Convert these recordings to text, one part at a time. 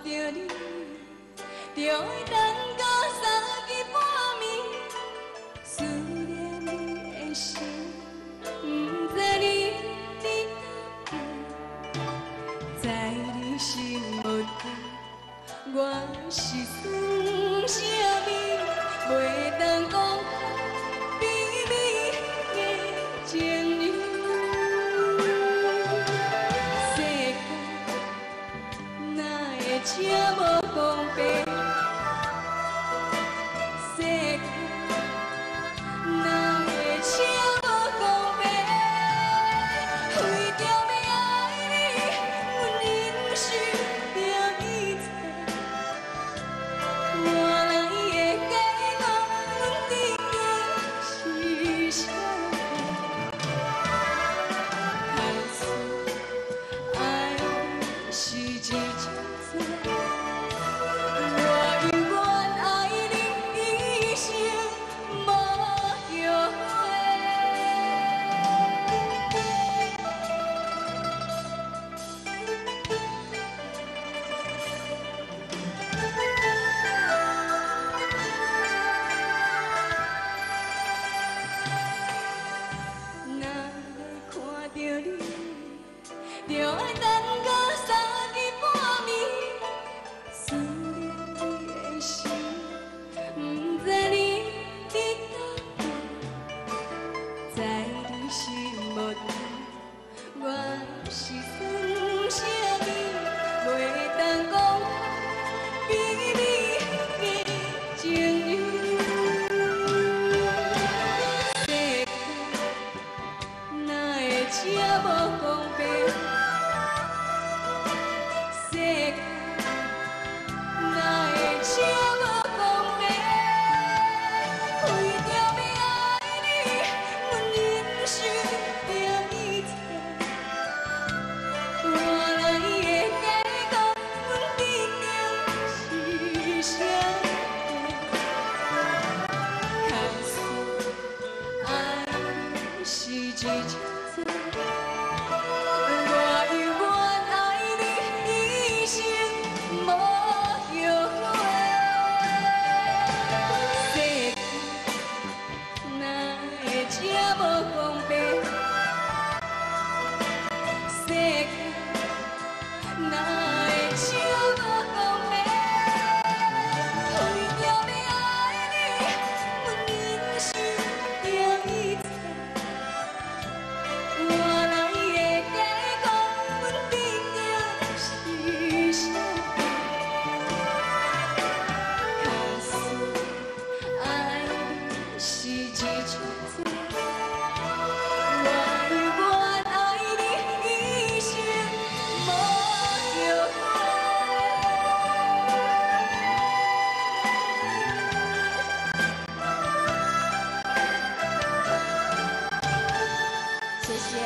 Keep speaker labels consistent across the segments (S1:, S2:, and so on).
S1: 着你，就会等到三更半暝。思念你的心，不知你伫倒位，在你心无底，我是算啥物，袂当讲比你的情意。世间哪会这无公平？世间哪会这无公平？为着要爱你，阮忍受着一切。换来的结果，阮毕竟是相陪。看似爱是一场罪，我永远爱你一生无后悔。若要看着你，就爱等到三更半暝。思念你的心，不知你伫倒位，在你心无底，我是算啥物，袂当讲比你的情意。世间哪会这无公平？世间哪会这无公平？为着要爱你，阮忍受着一切。换来的结果，阮毕竟是相陪。看似爱是一场罪，我永远爱你一生无后悔。世间哪会这无公平？世间哪会这无公平？为着要爱你，阮忍受着一切。换来的结果，阮毕竟是相陪。看似爱是一场罪，我永远爱你一生无后悔。谢谢。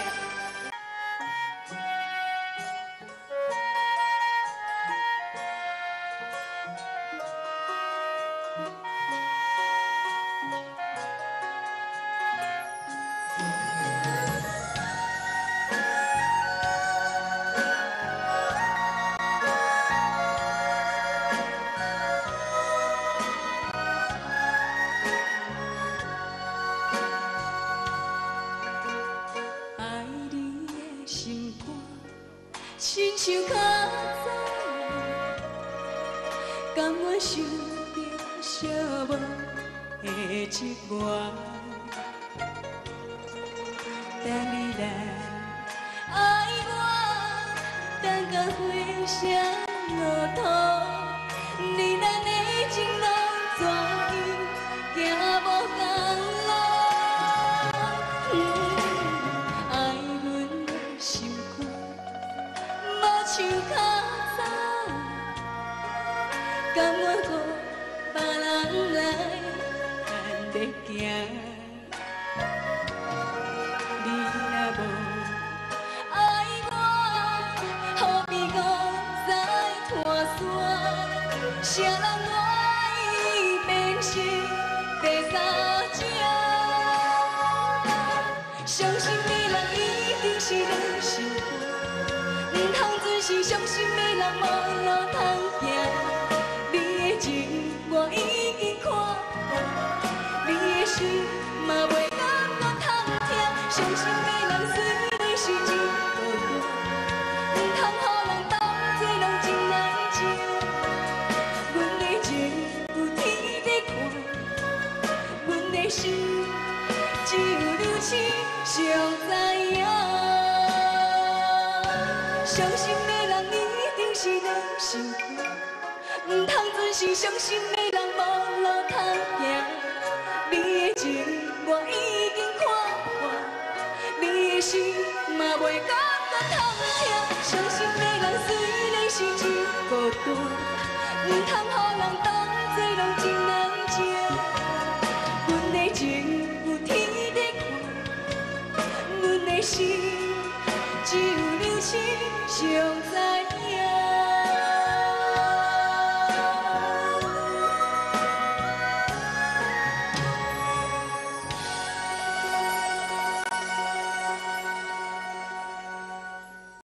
S1: 爱你的心肝，亲像较早，甘愿受着寂寞的折磨。等你来爱我，等到花谢落土，你咱的情路怎样行无共路？爱阮的心肝，无像较早，甘愿予别人来牵着行。你若无爱我，何必搁再拖线？谁人愿意变成第三者？相信你人一定是你心肝，唔通准是相信你。 人无路通行，你的情我已经看破，你的心嘛袂当搁通听，伤心的人虽然是一个人，唔通予人当作拢真难情。阮的情有天在看，阮的心只有流星上知影。伤心的人一定是两心肝，唔通准是伤心的人无路通行。你的情我已经看破，你的心嘛袂讲搁通听。伤心的人虽然是一孤单，唔通予人当作拢真难情。阮的情有天在看，阮的心只有流星上知。